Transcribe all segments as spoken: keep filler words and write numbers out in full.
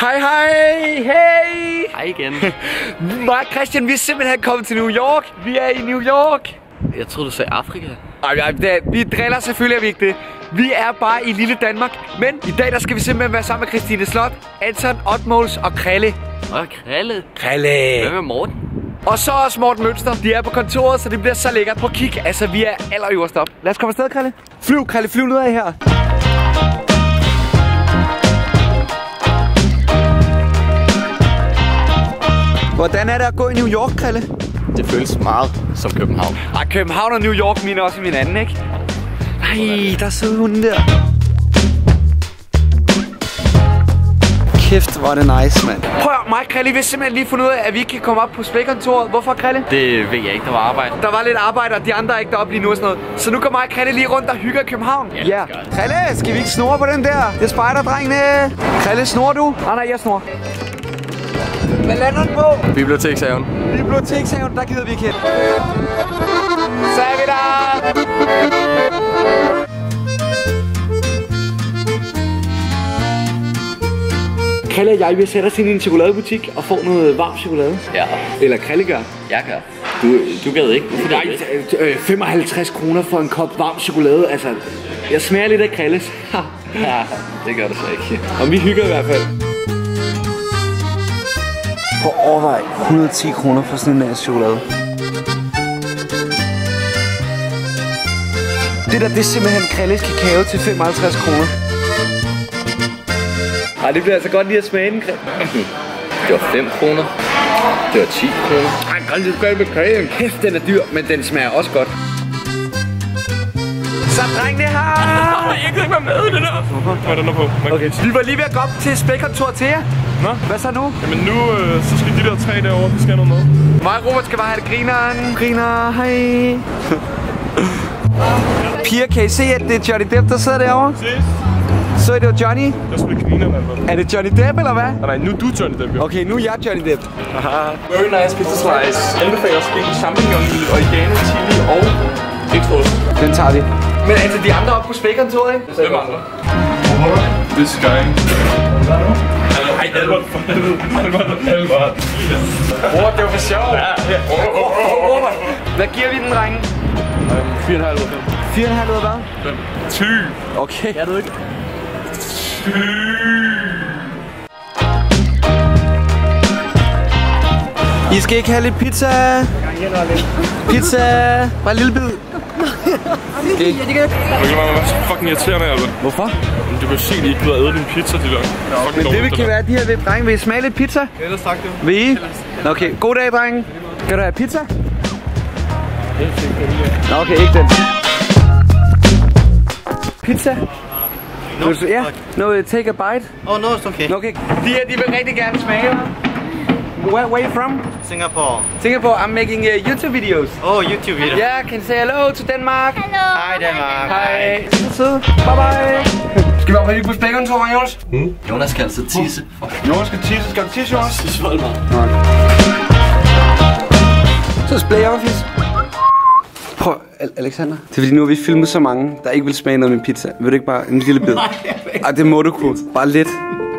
Hej hej, hey! Hej igen. Mig og Christian, vi er simpelthen kommet til New York. Vi er i New York. Jeg troede du sagde Afrika. Ej, ej, det, vi driller selvfølgelig, er vi ikke det. Vi er bare i lille Danmark. Men i dag, der skal vi simpelthen være sammen med Christine Slot, Anton Ottmåls og Krille. Og Krille. Krille. Hvad med Morten? Og så også Morten Mønster. De er på kontoret, så det bliver så lækkert. Prøv at kigge. Altså, vi er allerøverst op. Lad os komme afsted, Krille. Flyv, Krille, flyv ned af her. Hvordan er det at gå i New York, Krille? Det føles meget som København. Ej, København og New York mine også min anden, ikke? Ej, der sidder hunden der. Kæft, hvor er det nice, mand. Prøv at mig, Krille, vi har simpelthen lige fundet ud af, at vi ikke kan komme op på spækkontoret. Hvorfor, Krille? Det ved jeg ikke, der var arbejde. Der var lidt arbejde, og de andre er ikke deroppe lige nu og sådan noget. Så nu kommer mig og Krille lige rundt og hygger i København. Ja, yeah. Krille, skal vi ikke snurre på den der? Det er spejderdrengene. Krille, snor du? Nej, nej, jeg snor. Hvad lander den på? Bibliotekshaven. Bibliotekshaven, der gider vi ikke hen. Så er vi der! Krille og jeg vil sætte os ind i en chokoladebutik og få noget varm chokolade. Ja. Eller Krille gør. Jeg gør. Du, du gad ikke. Hvorfor Nej, øh, femoghalvtreds kroner for en kop varm chokolade. Altså, jeg smager lidt af Krilles. Ja, det gør du så ikke. Og vi hygger i hvert fald. Prøv at overveje et hundrede og ti kroner for sådan en chokolade. Det der, det er simpelthen Krilles kakao til femoghalvtreds kroner. Ej, det bliver altså godt lige at smage den, Krille. Det var fem kroner. Det var ti kroner. Ej, Krille, du skal med kagen. Kæft, den er dyr, men den smager også godt. Så drengene her! Jeg kan ikke være med det der. Hvorfor? Hvad er den der på? Okay, vi var lige ved at gå op til spækkontoret til jer. Nå? Hvad så nu? Jamen nu, øh, så skal de der tre derovre, de skal have noget med. Mig og Robert skal bare have det grineren. Griner, hej. Piger, kan I se, at det er Johnny Depp, der sidder derovre? Ses. Så er det jo Johnny. Jeg spiller grineren altså. Er det Johnny Depp, eller hvad? Nej, nej, nu er du Johnny Depp, jo. Okay, nu er jeg Johnny Depp. Very nice pizza slice. Anbefaler skæg, champignon, oregano, chili og ekstra ost. Den tager vi. Men altså, de andre oppe på spækkontoret, ikke? Hvem andre? This guy. Ej, Albert, for helvede. Albert, Albert. Robert, det var for sjov. Ja, ja. Robert, hvad giver vi den, drenge? fire komma fem. fire komma fem eller hvad? Ty. Okay. Er du ikke? I skal ikke have lidt pizza? Pizza. Bare en lille bid. Okay. Jeg kan være så fucking irriterende, Albert. Hvorfor? Du kan se, at de ikke ved at æde din pizza, de der. Men det vil kan være, de her ved drenge. Vil I smage lidt pizza? Ellers tak, det. Vil I? Okay, god dag, drenge. Skal du have pizza? Nå, okay, ikke den. Pizza? No, ja, no, take a bite. Oh, no, it's okay. Okay, de her, de vil rigtig gerne smage. Where, where are you from? Singapore. Singapore, I'm making uh, YouTube videos. Oh, YouTube video. Yeah, can you say hello to Denmark? Hello. Hej, Danmark. Hej. Så bye bye. Skal vi op og hygge på spækkontoret, Jonas? Hmm? Jonas skal altså tisse. Jonas skal tisse. Skal du tisse, Jonas? Tisse vold mig. Nej. Så splay office. Prøv, Alexander. Det er fordi nu har vi filmet så mange, der ikke vil smage noget med pizza. Vil du ikke bare en lille bid? Nej, Ej, det må du kunne. Bare lidt.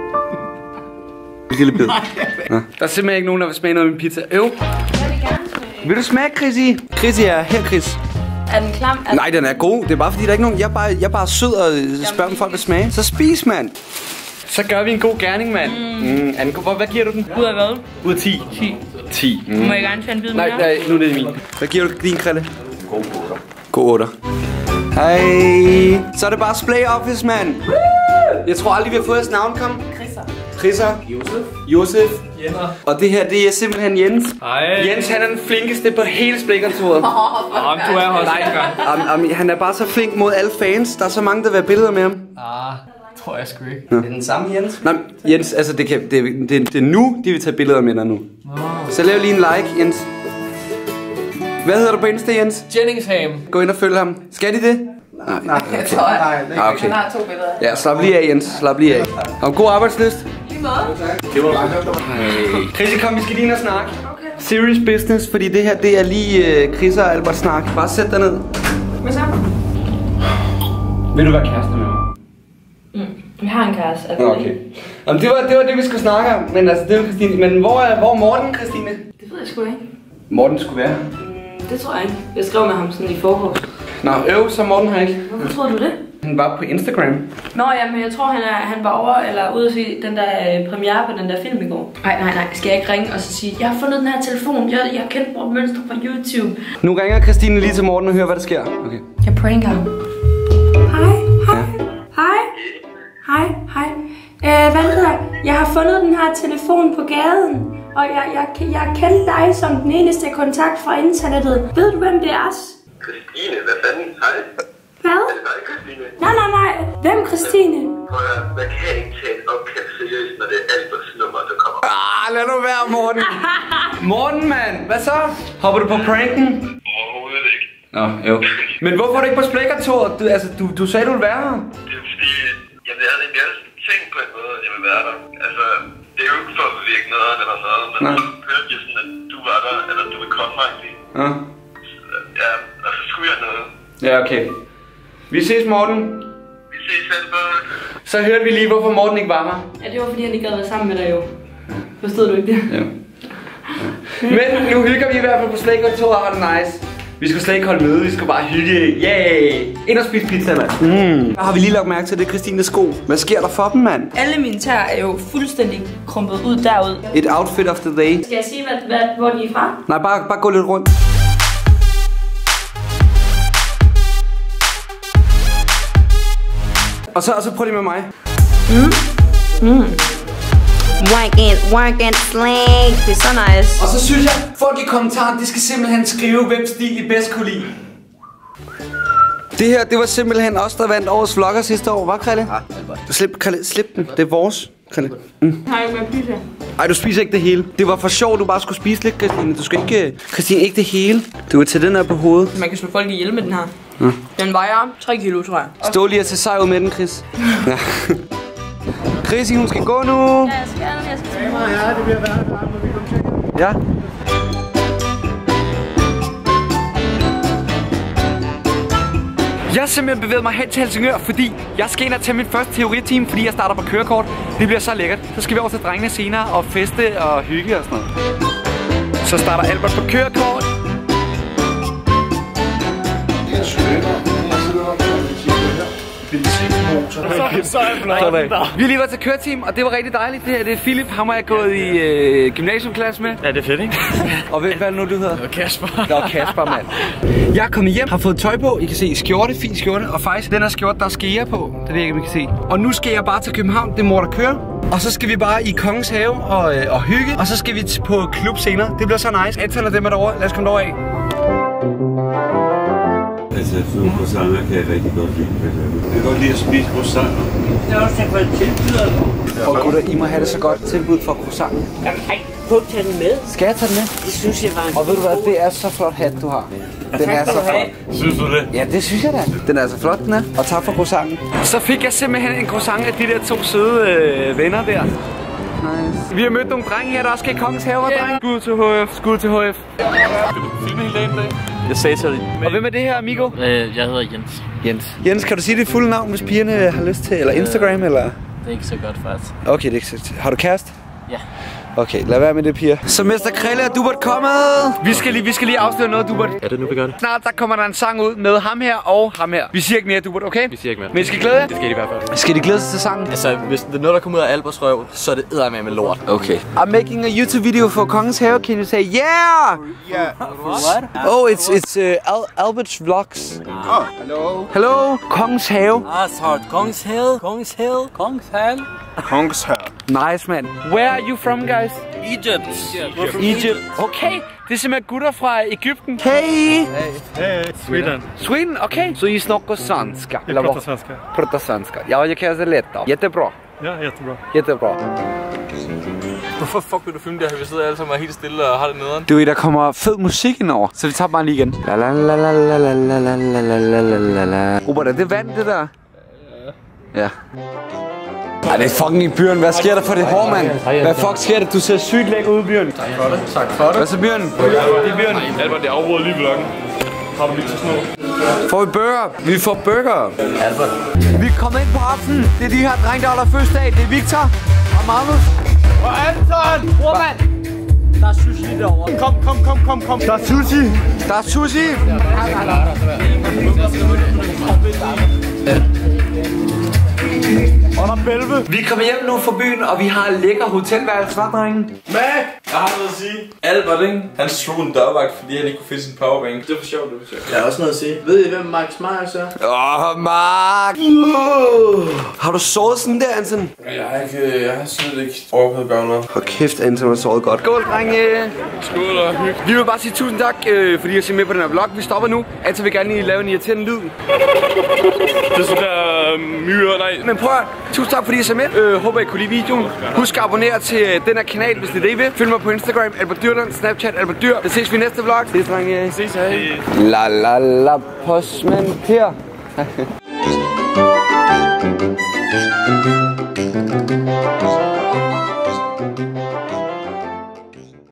En lille bid. Nå. Der er simpelthen ikke nogen, der vil smage noget med pizza. Øv. Vil du smage, Chrissy? Chrissy er her, Chris. Er den klam? Er Nej, den er god. Det er bare fordi, der er ikke nogen... Jeg er bare, jeg er bare sød og spørger, om folk vil smage. Så spis, mand. Så gør vi en god gerning, mand. Mm. Mm. Hvad giver du den? ud af hvad? Ud af ti. ti. ti. Mm. Må jeg gerne tage en bid mere? Nej, nej, nu er det min. Hvad giver du din, Krille? God otter. God otter. Hej. Så er det bare Splay Office, mand. Jeg tror aldrig, vi har fået jeres navn, kom. Chrisser. Chrisser. Josef. Josef. Jenner. Og det her, det er simpelthen Jens. Hej. Jens, han er den flinkeste på hele splækkontoret. Jamen, du er her også en gang. um, um, Han er bare så flink mod alle fans. Der er så mange, der vil have billeder med ham. Ah, tror jeg sgu ikke. Ja. Det er den samme, Jens. Nej, Jens, altså det, kan, det, det, det er nu, de vil tage billeder med dig nu. Oh. Så lav lige en like, Jens. Hvad hedder du på Insta, Jens? Jenningsham. Gå ind og følg ham. Skal de det? Nej, nej, okay. Jeg tror, jeg. Ah, okay. Han har to billeder. Ja, slap lige af, Jens. Slap lige af. Og god arbejdslyst. Lige måde. Det var langt. Chrissy, kom, vi skal lige ind og snakke. Okay. Serious business, fordi det her, det er lige uh, Chris og Albert snak. Bare sæt dig ned. Hvad så? Vil du være kæreste med mig? Mm. Vi har en kæreste. Okay. Jamen, det var, det var det, vi skulle snakke om. Men altså, det var Christine. Men hvor er, hvor er Morten, Christine? Det ved jeg sgu ikke. Morten skulle være. Mm, det tror jeg ikke. Jeg skrev med ham sådan i forgårs. Nå, øv, så Morten har ikke. Hvorfor tror du det? Han var på Instagram. Nå ja, men jeg tror, han, er, han var over eller ude at se den der øh, premiere på den der film i går. Nej, nej, nej. Skal jeg ikke ringe og så sige, jeg har fundet den her telefon. Jeg, jeg har kendt vores mønster fra YouTube. Nu ringer Christine lige til Morten og hører, hvad der sker. Okay. Jeg pranker ham. Hej, hej, hej, hej, hej. Øh, hvad hedder jeg? Jeg har fundet den her telefon på gaden. Og jeg, jeg, jeg kendte dig som den eneste kontakt fra internettet. Ved du, hvem det er? Christine, hvad fanden? Hej. Hvad? Er det dig, Christine? Nej, nej, nej. Hvem Christine? Prøv at man kan ikke tage et opkald seriøst, når det er Alberts nummer, der kommer. Ah, lad nu være, Morten. Morten, mand. Hvad så? Hopper du på pranken? Overhovedet ikke. Nå, jo. Men hvorfor er du ikke på Splækkertoret? Du, altså, du, du sagde, du ville være her. Det er fordi, jamen, jeg havde egentlig altid tænkt på en måde, at jeg ville være der. Altså, det er jo ikke for at bevirke noget eller noget, men Nej. så hørte jeg sådan, at du var der, eller du ville komme mig lige. Ja. Ja, og så skulle jeg noget. Ja, okay. Vi ses, Morten. Vi ses, Albert. Så hørte vi lige, hvorfor Morten ikke var her. Ja, det var fordi, han ikke gad være sammen med dig jo. Forstod du ikke det? Ja. Men nu hygger vi i hvert fald på Splækkertoret og har det nice. Vi skulle slet ikke holde møde, vi skulle bare hygge. Yay! Ind og spise pizza, mand. Mm. Der har vi lige lagt mærke til, det er Christines sko. Hvad sker der for dem, mand? Alle mine tæer er jo fuldstændig krumpet ud derud. Et outfit of the day. Skal jeg sige, hvad, hvad, hvor de er fra? Nej, bare, bare gå lidt rundt. Og så, og så prøv lige med mig. Mm. Mm. Wank and, wank and slang. Det er så nice. Og så synes jeg, folk i kommentaren, de skal simpelthen skrive, hvem stil I bedst kunne lide. Det her, det var simpelthen os, der vandt årets vlogger sidste år, var Krille? Ja. Slip, Krille, slip den. Det er vores, Krille. Mm. Har jeg ikke med pizza? Ej, du spiser ikke det hele. Det var for sjovt, du bare skulle spise lidt, Christine. Du skal ikke... Christine, ikke det hele. Du kan tage den her på hovedet. Man kan slå folk ihjel med den her. Ja. Den vejer tre kilo, tror jeg. Stå lige og tage sej ud med den, Chris. Ja. Chris, hun skal gå nu. Ja, jeg skal, jeg skal tage mig. Ja, det bliver værre, når vi kommer til. Ja. Jeg har simpelthen bevæget mig hen til Helsingør, fordi jeg skal ind og tage min første teoritime, fordi jeg starter på kørekort. Det bliver så lækkert. Så skal vi over til drengene senere og feste og hygge og sådan noget. Så starter Albert på kørekort. Så er jeg Vi har lige været til køreteam, og det var rigtig dejligt. Det her det er Philip, ham har jeg gået i øh, gymnasiumklasse med. Ja, det er fedt, ikke? Og hvad, hvad er det nu, du hedder? Det var Kasper. Det var Kasper, mand. Jeg er kommet hjem, har fået tøj på. I kan se skjorte, fin skjorte. Og faktisk den her skjorte, der er skeer på. Det ved jeg ikke, om I kan se. Og nu skal jeg bare til København, det er mor, der kører. Og så skal vi bare i Kongens Have og, øh, og hygge. Og så skal vi på klub senere. Det bliver så nice. Anton og dem er derovre. Lad os komme derover af. Altså, sådan croissanter kan jeg rigtig godt lide. Jeg kan godt lide at spise croissanter. Det er også for et tilbyder. Og gutter, I må have det så godt tilbud for croissanten. Jamen, ej, prøv at tage den med. Skal jeg tage den med? Det synes jeg var en... Og ved du hvad, det er så flot hat, du har. Den er så flot. Synes du det? Ja, det synes jeg da. Den er så flot, den er. Og tak for croissanten. Så fik jeg simpelthen en croissant af de der to søde øh, venner der. Nice. Vi har mødt nogle drenge her, der også skal i Kongens Have, yeah. drenge. Skud til H F, skud til H F. Skal du filme hele dagen i dag? Jeg sagde til dig. Og hvem er det her, amigo? Øh, jeg hedder Jens. Jens. Jens, kan du sige dit fulde navn, hvis pigerne har lyst til? Eller Instagram, eller? Det er ikke så godt, faktisk. Okay, det er ikke så... Har du kæreste? Ja. Okay, lad være med det, piger. Så mester Krille er Dubert kommet. Vi skal lige, vi skal lige afsløre noget, Dubert. Er det nu, vi gør det? Snart der kommer der en sang ud med ham her og ham her. Vi siger ikke mere, Dubert, okay? Vi siger ikke mere. Men I skal glæde jer? Det skal I i hvert fald. Skal de glæde sig til sangen? Altså, hvis det er noget, der kommer ud af Alberts røv, så er det eddermame med lort. Okay. I'm making a YouTube video for Kongens Have. Can you say yeah? Yeah. What? Oh, it's it's uh, Al Albert's vlogs. Oh, hello. Hello, Kongens Have. Ah, sorry. Kongens Hill. Kongens Hill. Kongens Hill. Kongens Have. Nice, man. Where are you from, guys? Egypt. Egypt. Egypt. Okay. Det er simpelthen gutter fra Egypten. Hey. Hey, Sweden. Sweden, okay. Så I snackar svenska? Jag pratar svenska. Pratar svenska. Ja, jag kan det lätt då. Jättebra. Ja, jättebra. Jättebra. Hvorfor fuck vil du filme det her? Vi sidder alle sammen helt stille og har det nederen. Du ved, der kommer fed musik ind over. Så vi tager bare lige igen. La la la la la la la la la la la la la. Robert, er det vand, det der? Ja. Ej, det er fucking i Bjørn. Hvad sker der for det hår, mand? Hvad fuck sker der? Du ser sygt lækker ud, Bjørn. Tak for det. Tak for det. Hvad så, Bjørn? Det er Bjørn. Albert, det afbryder lige vloggen. Har du lige til sådan noget? Får vi burger? Vi får burger. Albert. Vi er kommet ind på aftenen. Det er de her drenge, der holder fødselsdag. Det er Victor og Magnus. Og Anton! Brormand! Der er sushi derovre. Kom, kom, kom, kom, kom. Der er sushi. Der er sushi. Og der er bælve. Vi kommer hjem nu fra byen, og vi har lækker hotelværelse, hva' drenge? Mac! Jeg har noget at sige. Albert, ikke? Han slog en dørvagt, fordi han ikke kunne finde sin powerbank. Det var for sjovt, det var sjovt. Jeg har også noget at sige. Ved I, hvem Max Myers er? Åh, oh, Mark! Uh. Har du sovet sådan der, Anton? Jeg har ikke, jeg har slet ikke overgået at gøre noget. Hold kæft, Anton har sovet godt. Skål, drenge! Skål og hygge. Vi vil bare sige tusind tak, øh, fordi I har set med på den her vlog. Vi stopper nu. Anton vil gerne lige lave en irriterende lyd. Det er sådan der uh, myre, nej. Men prøv at, tusind tak, fordi I så med. Øh, håber, I kunne lide videoen. Husk at abonnere til den her kanal, hvis det er det, I vil. Følg mig på Instagram, Albert Dyrland, Snapchat, Albert Dyr. Så ses vi i næste vlog. Ses, drenge. Ses, hej. La la la, postmand Per.